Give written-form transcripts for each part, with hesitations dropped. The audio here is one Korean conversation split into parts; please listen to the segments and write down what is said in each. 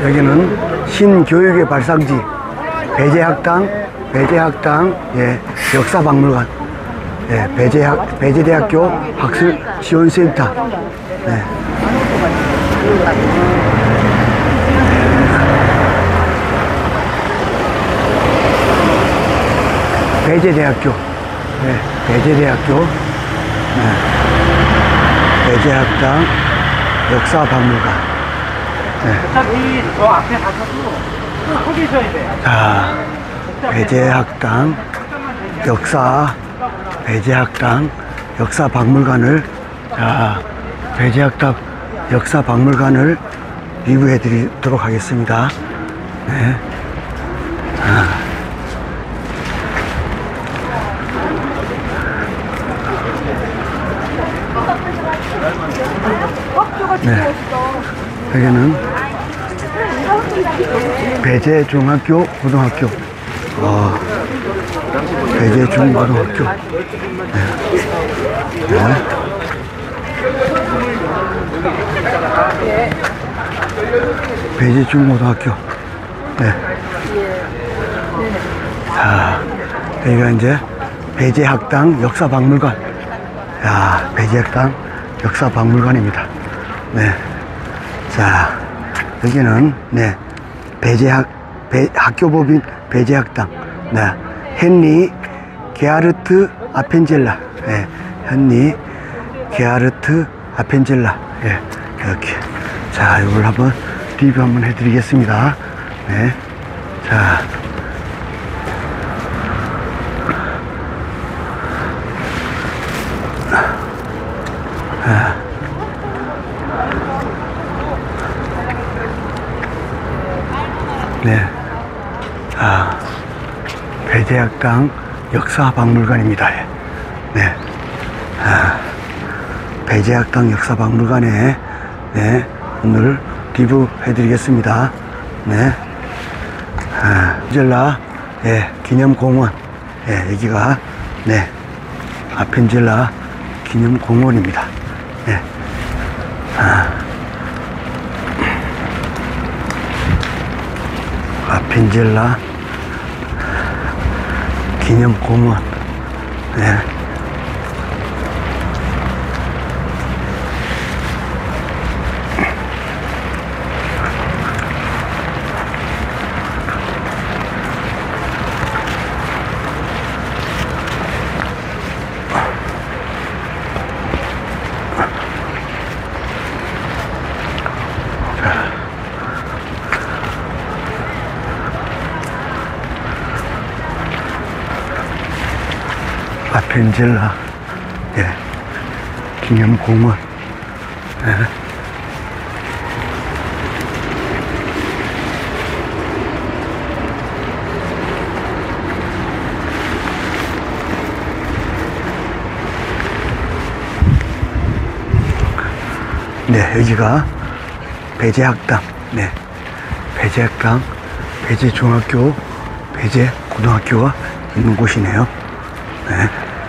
여기는 신교육의 발상지 배재학당 예, 역사박물관, 예, 배재대학교 학술지원센터. 네. 배재대학교, 네, 배재대학교, 네. 배재학당 역사박물관. 네. 어차피 저 앞에 가서도 서 계셔야 돼요. 자, 배재학당 역사박물관을, 자, 배재학당 역사박물관을 리뷰해 드리도록 하겠습니다. 네. 네. 여기는 배재중학교 고등학교. 배재중고등학교. 네. 네. 배재중고등학교. 네. 자, 여기가 이제 배재학당 역사박물관. 야, 배재학당 역사박물관입니다. 네. 자, 여기는, 네, 학교법인 배재학당. 네. 헨리 게하르트 아펜젤라. 네. 헨리 게하르트 아펜젤라. 예. 이렇게. 자, 이걸 한번 리뷰 한번 해드리겠습니다. 네. 자. 네. 자, 배재학당 역사박물관입니다. 네. 배재학당 역사박물관에, 네, 오늘 리뷰 해드리겠습니다. 네. 아펜젤라, 예, 기념공원. 예, 여기가, 네, 아펜젤라 기념공원입니다. 네. 아펜젤라 기념공원. 네. 아펜젤라, 예, 기념공원. 예. 네, 여기가 배재학당, 네, 배재학당, 배재중학교, 배재고등학교가 있는 곳이네요. 네.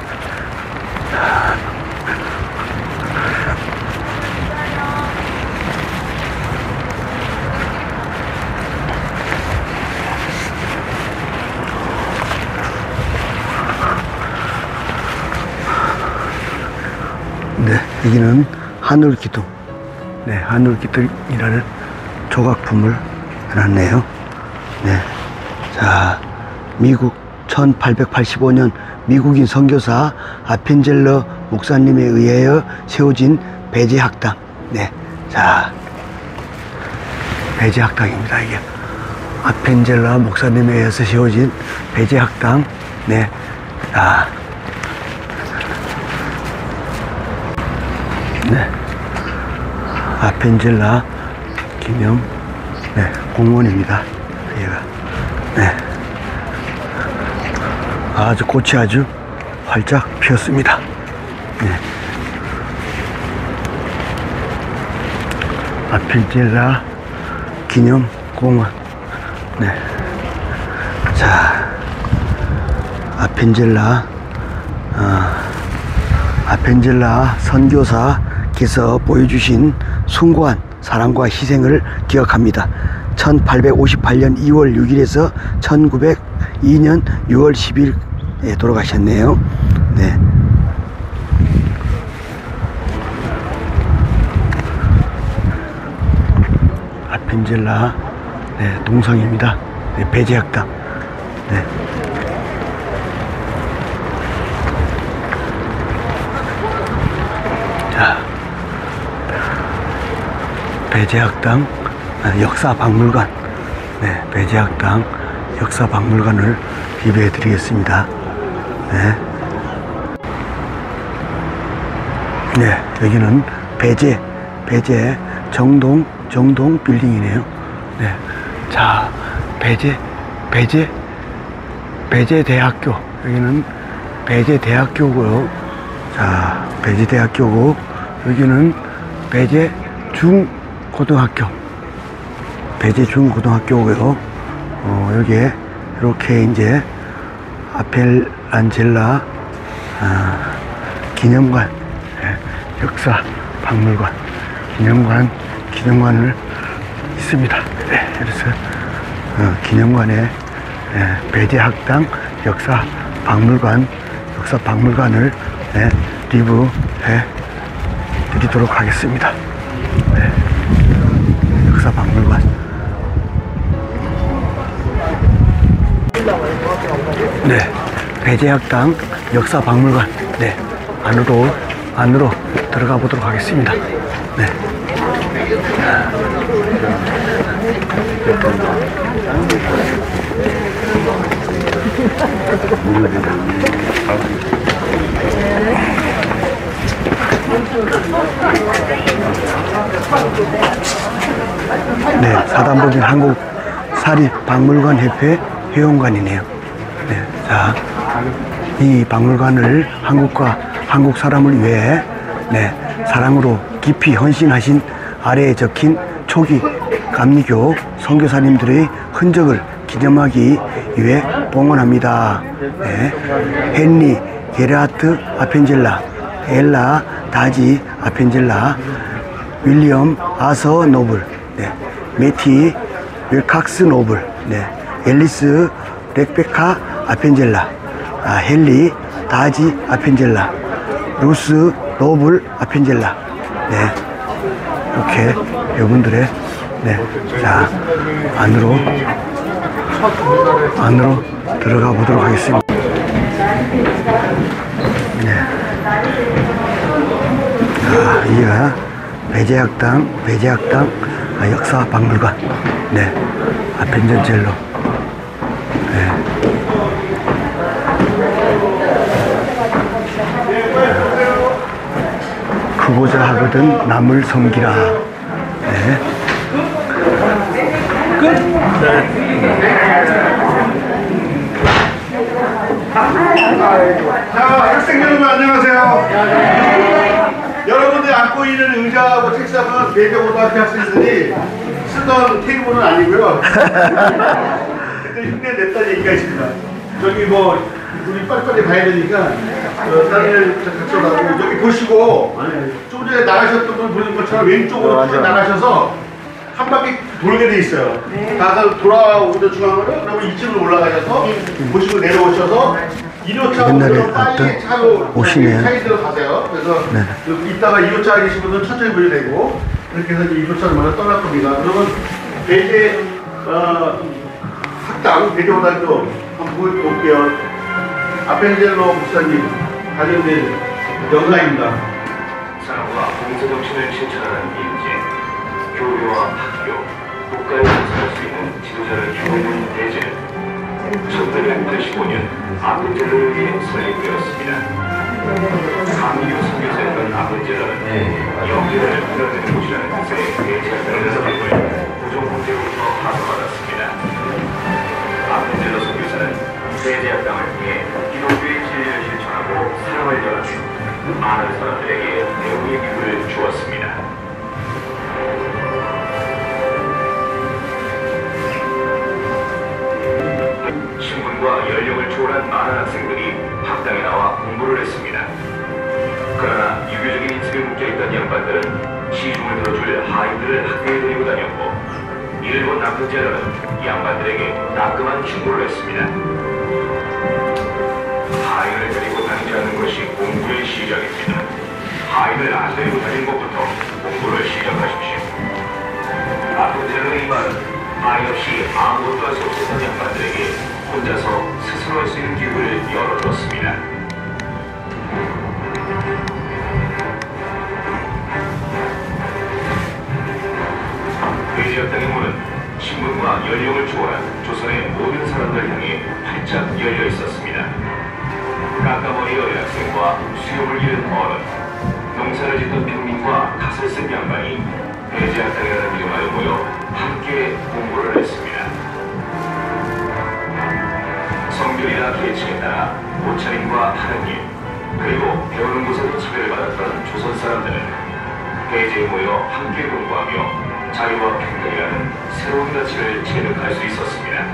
네, 여기는 하늘기둥. 네, 하늘기둥이라는 조각품을 해놨네요. 네. 자, 미국 1885년 미국인 선교사 아펜젤러 목사님에 의하여 세워진 배재학당. 네. 자, 배재학당입니다. 이게 아펜젤러 목사님에 의해서 세워진 배재학당. 네. 자. 네. 아펜젤라 기념, 네, 공원입니다. 여기가. 네. 아주 꽃이 아주 활짝 피었습니다. 네. 아펜젤라 기념 공원. 네. 자, 아펜젤라 선교사께서 보여주신 숭고한 사랑과 희생을 기억합니다. 1858년 2월 6일에서 1902년 6월 10일에 돌아가셨네요. 네. 아펜젤라 네, 동상입니다. 네, 배제학당. 네. 자, 배제학당 역사박물관. 네, 배제학당 역사박물관을 비교해 드리겠습니다. 네. 네, 여기는 배제 정동 빌딩이네요. 네. 자, 배제대학교. 여기는 배제대학교고요. 자, 배제대학교고, 여기는 배제중고등학교. 배제중고등학교고요. 여기에 이렇게 이제 아펠란젤라 기념관, 역사 박물관 기념관을 있습니다. 네, 그래서 기념관에 배제학당 역사 박물관을 리뷰해 드리도록 하겠습니다. 네, 역사 박물관. 네, 배제학당 역사 박물관. 네, 안으로 들어가 보도록 하겠습니다. 네. 네, 사단법인 한국사립박물관협회 회원관이네요. 네, 자, 이 박물관을 한국 사람을 위해 사랑으로 깊이 헌신하신 아래에 적힌 초기 감리교 선교사님들의 흔적을 기념하기 위해 봉헌합니다. 네. 헨리 게르하트 아펜젤라, 엘라 다지 아펜젤라, 윌리엄 아서 노블, 매티 윌칵스 노블, 앨리스 레베카 아펜젤라, 헨리 다지 아펜젤라, 루스 노블 아펜젤라. 네, 이렇게 여러분들의 자, 안으로 들어가 보도록 하겠습니다. 네. 자, 여기가 배제학당 역사 박물관. 네, 아펜젤로. 네. 크고자 하거든 남을 섬기라. 네. 끝. 자, 학생 여러분 안녕하세요. 여러분들이 앉고 있는 의자하고 책상은 배제고등학교 학생들이 쓰던 테이블은 아니고요. 그때 흉내 냈다는 얘기가 있습니다. 저기 우리 빨리빨리 가야 되니까 다른 같이 오라고 여기 보시고 좀 전에 나가셨던 분 보는 것처럼 왼쪽으로 나가셔서 한 바퀴 돌게 돼 있어요. 가서 돌아오는 중앙으로 그러면 2층으로 올라가셔서 보시고 내려오셔서 1호차로 빨리 차로 차이대로 가세요. 그래서 이따가 2호차 계신 분들은 천천히 보셔도 되고 이렇게 해서 1호차로 먼저 떠날 겁니다. 그러면 배제 학당 배제고등학교 한번 볼게요. 아펜젤로 목사님 관련된 영상입니다. 사랑과 봉사정신을 실천하는 인재, 교류와 학교, 국가에서 살 수 있는 지도자를 키우는 대제. 1885년 아펜젤로를 위해 설립되었습니다. 감리교 선교사였던 아펜젤로는 영계를 흔들는 곳이라는 뜻의 대체학당을 설립을 부정문제로부터 하소받았습니다. 아펜젤로 선교사는 대제학당을 통해 기독교의 진리를 실천하고 사랑을 전하며 많은 사람들에게 배움의 기회를 주었습니다. 신분과 연령을 초월한 많은 학생들이 학당에 나와 공부를 했습니다. 그러나 유교적인 인식에 묶여있던 양반들은 시중을 들어줄 하인들을 학교에 데리고 다녔고 일본 남편 제너는 양반들에게 따끔한 충고를 했습니다. 하인을 데리고 다니지 않는 것이 공부의 시작입니다. 하인을 안 데리고 다니는 것부터 공부를 시작하십시오. 남편 제너의 이 말은 하인 없이 아무것도 할 수 없었던 양반들에게 혼자서 스스로 할 수 있는 기회를 열어줬습니다. 대지역 땅의 문은 신분과 연령을 초월한 조선의 모든 사람들 향해 활짝 열려 있었습니다. 깜깜머리 어린 학생과 수염을 기른 어른, 농사를 짓던 평민과 갓을 쓴 양반이 대지역 땅이라는 이름 아래 모여 함께 공부를 했습니다. 성별이나 계층에 따라 옷차림과 하는 일, 그리고 배우는 곳에도 차별을 받았던 조선 사람들은 대지에 모여 함께 공부하며 자유와 평등이라는 새로운 가치를 체득할 수 있었습니다.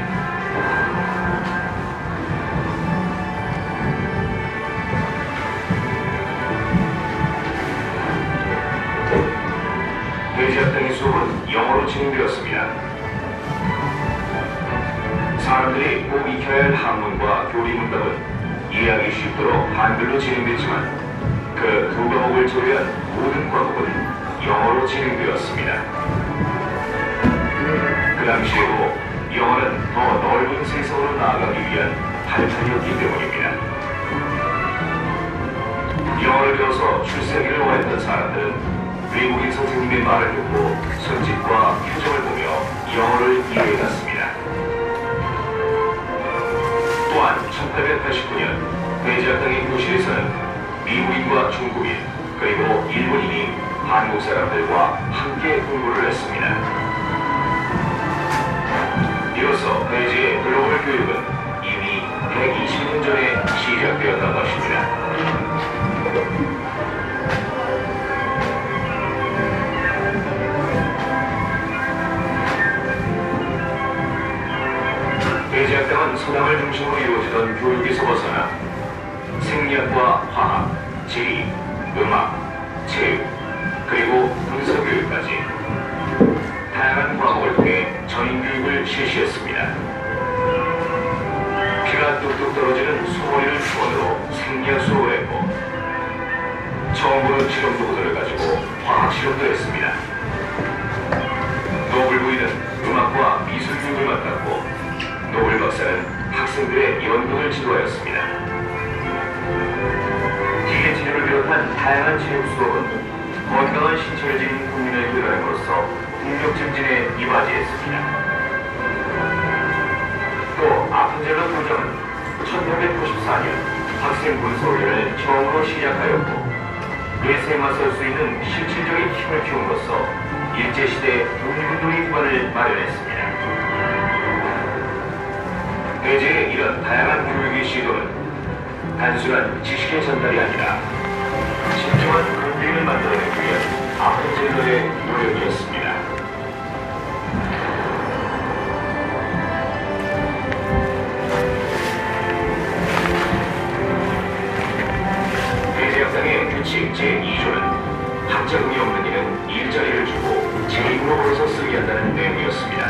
대지역 땅의 수업은 영어로 진행되었습니다. 사람들이 꼭 익혀야 할 한문과 교리 문답은 이해하기 쉽도록 한글로 진행됐지만 그 두 과목을 제외한 모든 과목은 영어로 진행되었습니다. 그 당시에도 영어는 더 넓은 세상으로 나아가기 위한 발판이었기 때문입니다. 영어를 배워서 출세하기를 원했던 사람들은 외국인 선생님의 말을 듣고 손짓과 표정을 보며 영어를 이해해갔습니다. 또한 1889년 대지역 땅의 교실에서는 미국인과 중국인 그리고 일본인이 한국 사람들과 함께 공부를 했습니다. 이로써 대지의 글로벌 교육은 이미 120년 전에 시작되었던 것입니다. 대지역 땅은 서당을 중심으로 이루어지던 교육에서 벗어나 생리학과 화학, 지리, 음악, 체육, 그리고 군사교육까지 다양한 과목을 통해 전인교육을 실시했습니다. 피가 뚝뚝 떨어지는 소머리를 기본으로 생리학 수업을 했고 처음 보는 실험 도구들을 가지고 화학 실험도 했습니다. 노블 부인은 음악과 미술 교육을 맡았고 노블 박사는 학생들의 연극을 지도하였습니다. 기계 치료를 비롯한 다양한 체육 수업은 건강한 신체를 지닌 국민을 교육함으로써 국력 증진에 이바지했습니다. 또 아펜젤러 교정은 1894년 학생 군소훈련을 처음으로 시작하였고 외세에 맞설 수 있는 실질적인 힘을 키움으로써 일제시대 독립운동의 기반을 마련했습니다. 대제의 이런 다양한 교육의 시도는 단순한 지식의 전달이 아니라 진정한 근대인을 만들어내기 위한 아펜젤러의 노력이었습니다. 대제역상의 규칙 제2조는 학자금이 없는 이는 일자리를 주고 제2으로 벌어서 쓰게 한다는 내용이었습니다.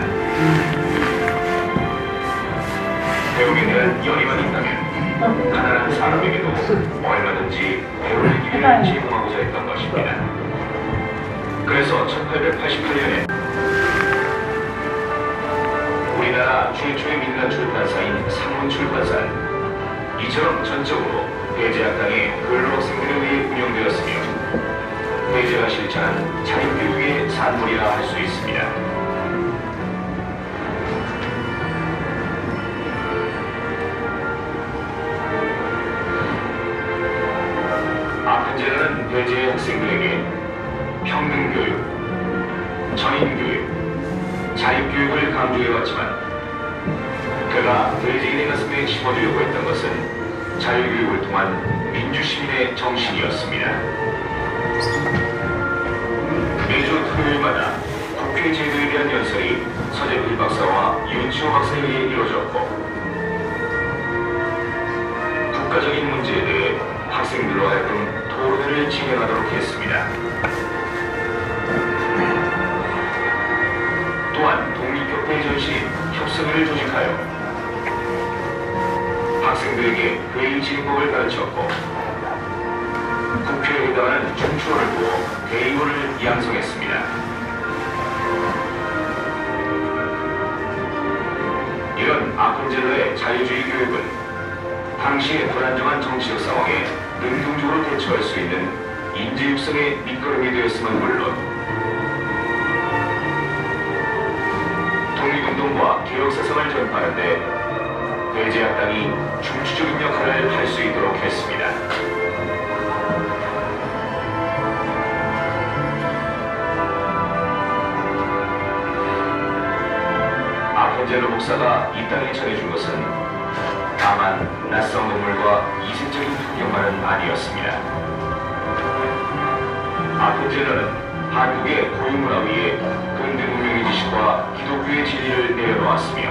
배움에 대한 열의만 있다면 가난한 사람에게도 얼마든지 배울 기회를 제공하고자 했던 것입니다. 그래서 1888년에 우리나라 최초의 민간 출판사인 상문출판사는 이처럼 전적으로 대제학당의 근로학생들에 의해 운영되었으며 대제가 실천한 자립교육의 산물이라 할 수 있습니다. 아펜젤러는 대제의 학생들에게 평등교육, 전인교육, 자립교육을 강조해왔지만 그가 대제인의 가슴에 심어주려고 했던 것은 자유교육을 통한 민주시민의 정신이었습니다. 매주 토요일마다 국회 제도에 대한 연설이 서재필 박사와 윤치호 박사에 의해 이루어졌고 국가적인 문제에 대해 학생들로 하여금 토론을 진행하도록 했습니다. 또한 독립협회 전시 협성회를 조직하여 학생들에게 회의 진행법을 가르쳤고 국회에 해당하는 춤추어를 두어 대의원을 양성했습니다. 이런 아펜젤러의 자유주의 교육은 당시의 불안정한 정치적 상황에 능동적으로 대처할 수 있는 인재 육성의 밑거름이 되었음은 물론 독립운동과 개혁사상을 전파하는 데 배제학당이 중추적인 역할을 할 수 있도록 했습니다. 아펜젤러 목사가 이 땅에 전해준 것은 다만 낯선 동물과 이색적인 풍경만은 아니었습니다. 아펜젤러는 한국의 고유문화 위에 근대 문명의 지식과 기독교의 진리를 내려놓았으며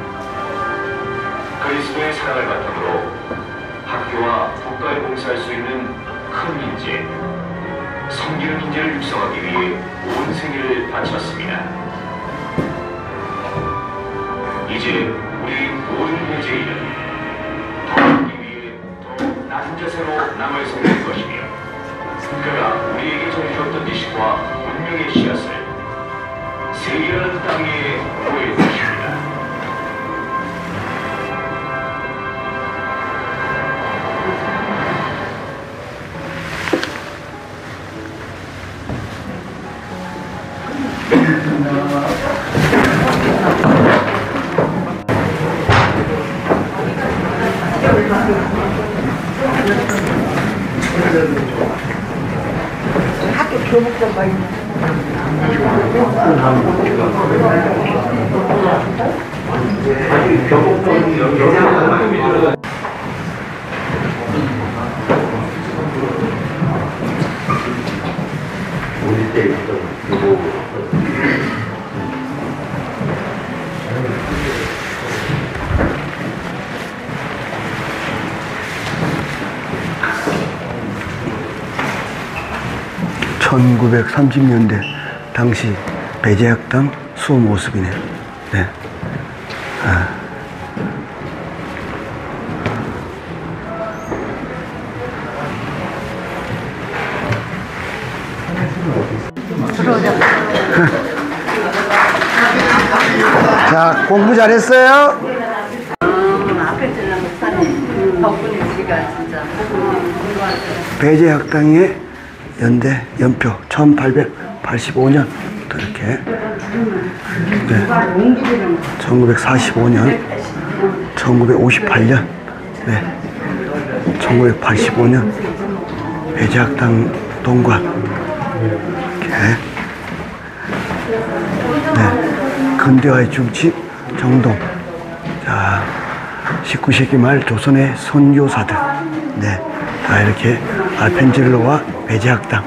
그리스도의 사랑을 바탕으로 학교와 국가에 봉사할 수 있는 큰 인재, 섬기는 인재를 육성하기 위해 온 생애를 바쳤습니다. 이제 우리 모든 배제인은 더 하기 위해 더 낮은 자세로 남을 섬길 것이며 그가 우리에게 전해주었던 지식과 운명의 씨앗을 세계라는 땅 위에 보일 것입니다. 학교 교복 좀 봐. 우리 때 있던 교복 1930년대 당시 배제학당 수업 모습이네요. 네. 자, 공부 잘했어요? 앞에 들는 목사님 덕분에 우리가 진짜 배제학당의 연대 연표 1885년 또 이렇게 1945년 1958년 1985년 배제학당 동관 이렇게 근대화의 중심 정동. 자, 19세기 말 조선의 선교사들 다 이렇게 아펜젤러와 배제학당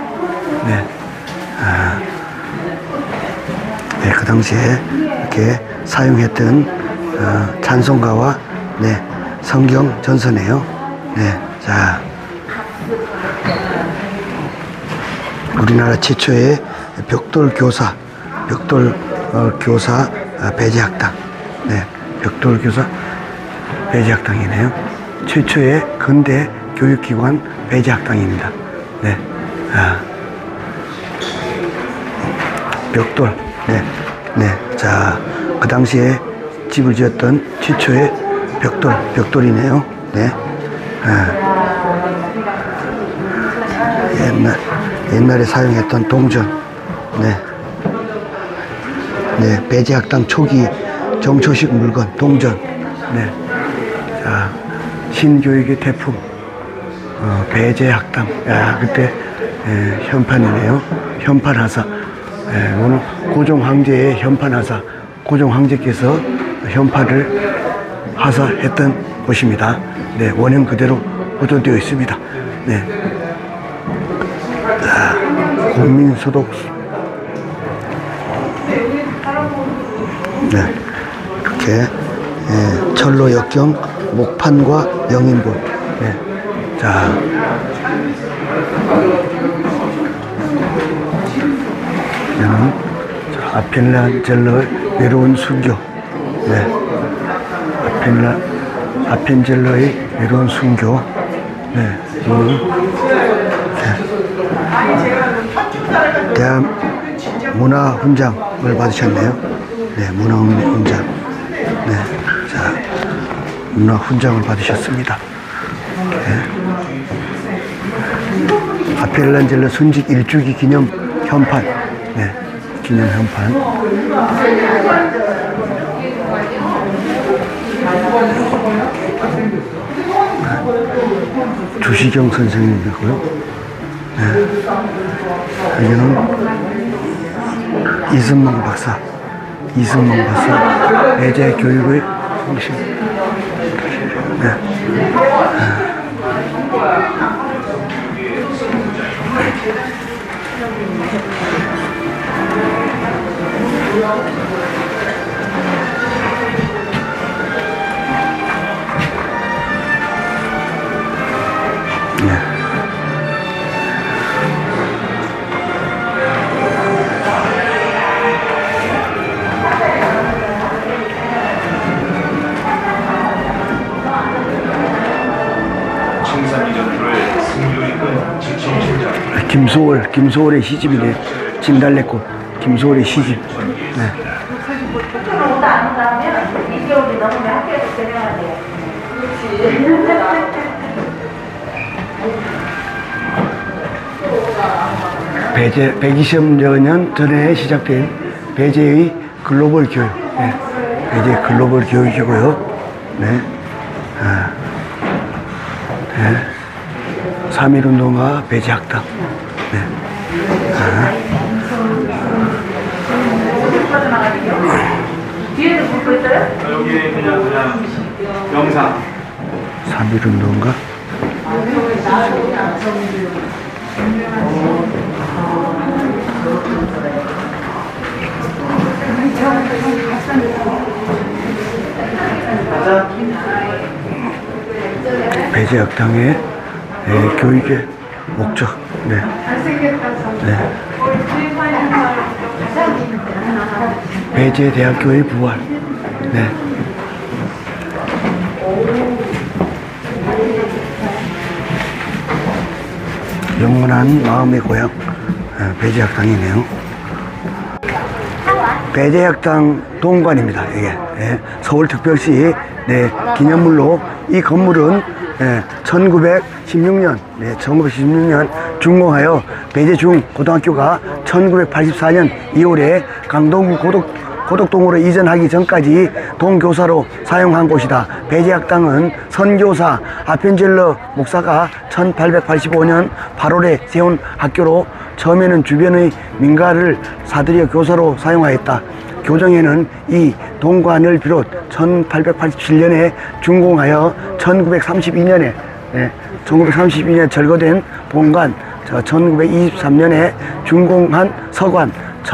그 당시에 이렇게 사용했던 찬송가와 성경 전서네요. 자, 우리나라 최초의 벽돌 교사 배제학당. 벽돌 교사 배제학당이네요. 최초의 근대 교육기관 배제학당입니다. 벽돌. 자, 그 당시에 집을 지었던 최초의 벽돌이네요. 옛날에 사용했던 동전. 배제학당 초기 정초식 물건, 동전. 자, 신교육의 태풍, 배제학당. 그때 현판이네요. 현판하사. 오늘 고종황제의 현판하사. 고종황제께서 현판을 하사했던 곳입니다. 원형 그대로 보존되어 있습니다. 자, 국민소독소. 이렇게 철로 역경 목판과 영인본. 자, 아펜젤러 외로운 순교. 네. 아펜젤러의 외로운 순교. 네. 대한문화훈장을 받으셨네요. 네, 문화훈장. 네, 자, 문화훈장을 받으셨습니다. 네. 아펠란젤러 순직 1주기 기념 현판. 네, 기념 현판. 주시경 선생님이고요. 네. 여기는 이승만 박사, 배제 교육의 정신. 네. 김소월의 시집이네. 진달래꽃, 김소월의 시집. 네. 배제 120여 년 전에 시작된 배제의 글로벌 교육. 네. 배제 글로벌 교육이고요. 네. 네. 3.1운동과 배제학당. 네. 여기 그냥 영상. 3.1운동과 배제학당의 교육의 목적. 네. 네. 배제대학교의 부활. 네. 영원한 마음의 고향. 배제학당이네요. 배제학당 동관입니다. 이게 서울특별시 네, 기념물로 이 건물은 1916년 준공하여 배제중고등학교가 1984년 2월에 강동구 고덕동으로 이전하기 전까지 동교사로 사용한 곳이다. 배제학당은 선교사 아펜젤러 목사가 1885년 8월에 세운 학교로 처음에는 주변의 민가를 사들여 교사로 사용하였다. 교정에는 이 동관을 비롯 1887년에 준공하여 1932년에 절거된 본관, 1923년에 준공한 서관,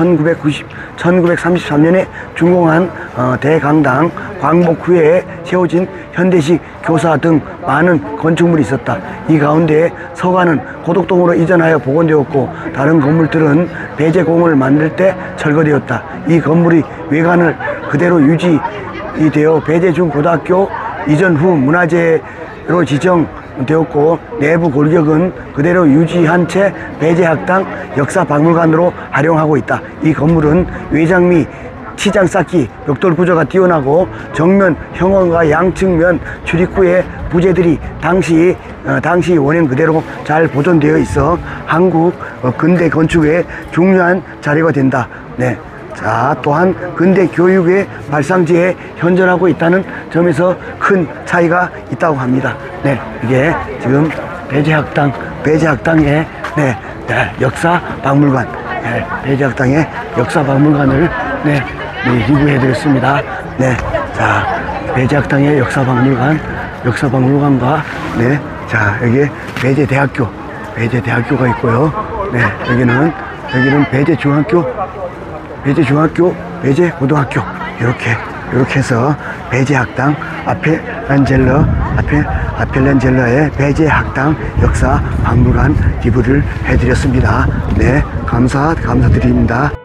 1933년에 준공한 대강당, 광복 후에 세워진 현대식 교사 등 많은 건축물이 있었다. 이 가운데 서관은 고덕동으로 이전하여 복원되었고 다른 건물들은 배제공을 만들 때 철거되었다. 이 건물의 외관을 그대로 유지되어 배제중고등학교 이전 후 문화재로 지정되었고 내부 골격은 그대로 유지한 채 배제학당 역사박물관으로 활용하고 있다. 이 건물은 외장 및 치장 쌓기, 벽돌 구조가 뛰어나고 정면 형원과 양측면 출입구의 부재들이 당시 원형 그대로 잘 보존되어 있어 한국 근대 건축의 중요한 자료가 된다. 네. 자, 또한 근대 교육의 발상지에 현존하고 있다는 점에서 큰 차이가 있다고 합니다. 네, 이게 지금 배제학당의 역사박물관, 배제학당의 역사박물관을 리뷰해드렸습니다. 네, 자, 배제학당의 역사박물관과 자, 여기 배제대학교가 있고요. 네, 여기는 배제중학교, 배제고등학교 이렇게 해서 배제학당 아펠란젤러의 배제학당 역사박물관 리뷰를 해드렸습니다. 네, 감사드립니다.